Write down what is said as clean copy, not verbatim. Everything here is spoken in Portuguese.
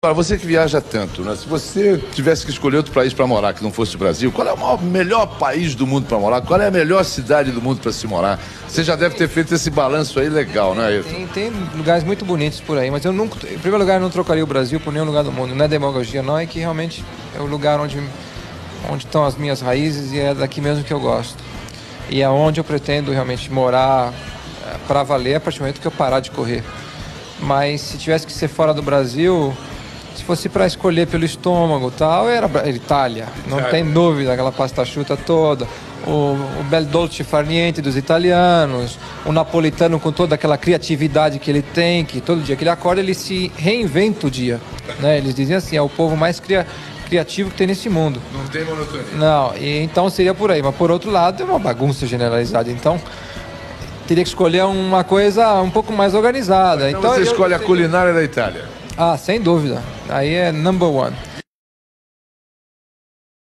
Agora, você que viaja tanto, né? Se você tivesse que escolher outro país para morar que não fosse o Brasil, qual é o melhor país do mundo para morar? Qual é a melhor cidade do mundo para se morar? Você já deve ter feito esse balanço aí legal, né, Ayrton? Tem lugares muito bonitos por aí, mas eu nunca, em primeiro lugar, eu não trocaria o Brasil por nenhum lugar do mundo. Não é demagogia, não, é que realmente é o lugar onde estão as minhas raízes e é daqui mesmo que eu gosto. E é onde eu pretendo realmente morar para valer a partir do momento que eu parar de correr. Mas se tivesse que ser fora do Brasil, se fosse para escolher pelo estômago e tal, era Itália, não tem dúvida, aquela pasta asciutta toda, o bel dolce far niente dos italianos, o napolitano com toda aquela criatividade que ele tem, que todo dia que ele acorda ele se reinventa o dia, né? Eles dizem assim, é o povo mais criativo que tem nesse mundo. Não tem monotonia. Não, e então seria por aí, mas por outro lado é uma bagunça generalizada, então teria que escolher uma coisa um pouco mais organizada. Então você escolhe a culinária da Itália. Ah, sem dúvida. Aí é number one.